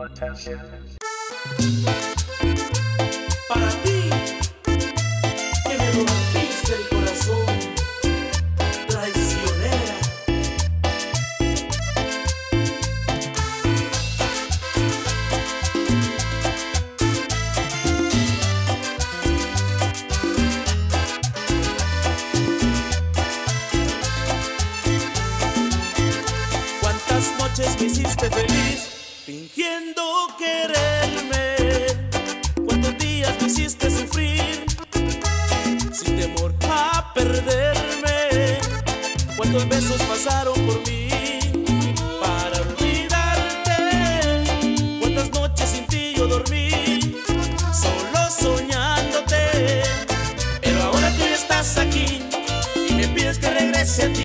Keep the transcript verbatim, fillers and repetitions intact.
Para ti, que me rompiste el corazón, traicionera. ¿Cuántas noches me hiciste feliz fingiendo quererme? ¿Cuántos días me hiciste sufrir sin temor a perderme? ¿Cuántos besos pasaron por mí para olvidarte? ¿Cuántas noches sin ti yo dormí solo soñándote? Pero ahora tú ya estás aquí y me pides que regrese a ti.